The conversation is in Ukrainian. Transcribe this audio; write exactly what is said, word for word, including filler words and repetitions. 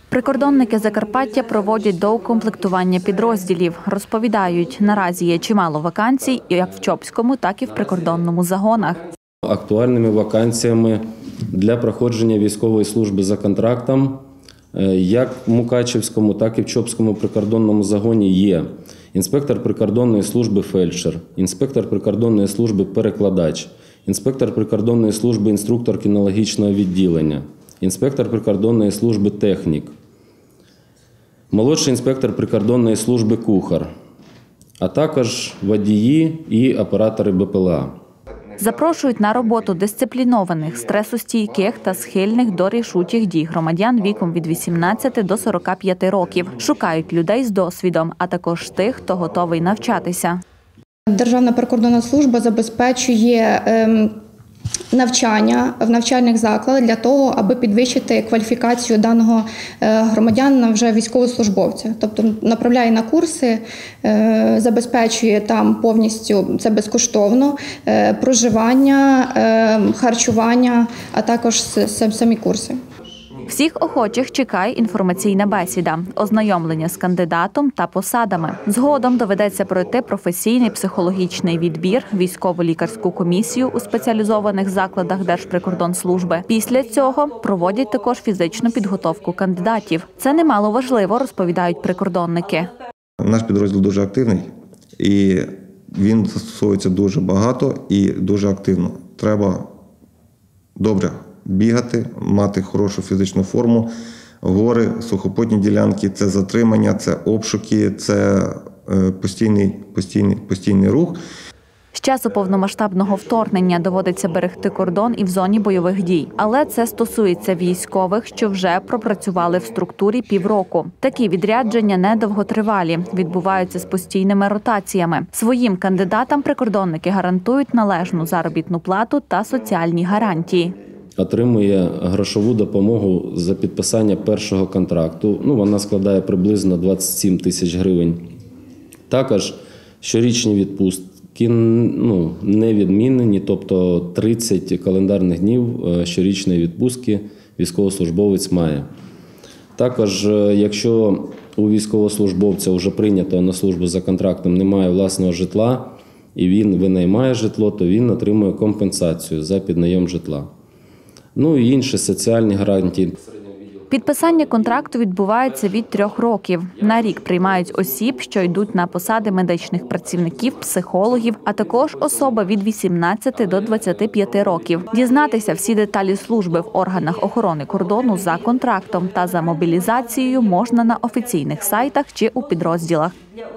Прикордонники Закарпаття проводять доукомплектування підрозділів. Розповідають, наразі є чимало вакансій як в Чопському, так і в прикордонному загонах. Актуальними вакансіями для проходження військової служби за контрактом як в Мукачівському, так і в Чопському прикордонному загоні є інспектор прикордонної служби фельдшер, інспектор прикордонної служби перекладач, інспектор прикордонної служби інструктор кінологічного відділення, інспектор прикордонної служби технік, молодший інспектор прикордонної служби кухар, а також водії і оператори Б П Л А. Запрошують на роботу дисциплінованих, стресостійких та схильних до рішучих дій громадян віком від вісімнадцяти до сорока п'яти років. Шукають людей з досвідом, а також тих, хто готовий навчатися. Державна прикордонна служба забезпечує ем, навчання в навчальних закладах для того, аби підвищити кваліфікацію даного громадянина вже військовослужбовця. Тобто направляє на курси, забезпечує там повністю, це безкоштовно, проживання, харчування, а також самі курси. Всіх охочих чекає інформаційна бесіда, ознайомлення з кандидатом та посадами. Згодом доведеться пройти професійний психологічний відбір, військово-лікарську комісію у спеціалізованих закладах Держприкордонслужби. Після цього проводять також фізичну підготовку кандидатів. Це немало важливо, розповідають прикордонники. Наш підрозділ дуже активний і він застосовується дуже багато і дуже активно. Треба добре бігати, мати хорошу фізичну форму. Гори, сухопутні ділянки – це затримання, це обшуки, це постійний, постійний, постійний рух. З часу повномасштабного вторгнення доводиться берегти кордон і в зоні бойових дій. Але це стосується військових, що вже пропрацювали в структурі півроку. Такі відрядження недовготривалі, відбуваються з постійними ротаціями. Своїм кандидатам прикордонники гарантують належну заробітну плату та соціальні гарантії. Отримує грошову допомогу за підписання першого контракту. Ну, вона складає приблизно двадцять сім тисяч гривень. Також щорічні відпустки ну, не відмінені, тобто тридцять календарних днів щорічної відпустки військовослужбовець має. Також, якщо у військовослужбовця вже прийнято на службу за контрактом, немає власного житла і він винаймає житло, то він отримує компенсацію за піднайом житла. Ну і інші соціальні гарантії. Підписання контракту відбувається від трьох років. На рік приймають осіб, що йдуть на посади медичних працівників, психологів, а також особа від вісімнадцяти до двадцяти п'яти років. Дізнатися всі деталі служби в органах охорони кордону за контрактом та за мобілізацією можна на офіційних сайтах чи у підрозділах.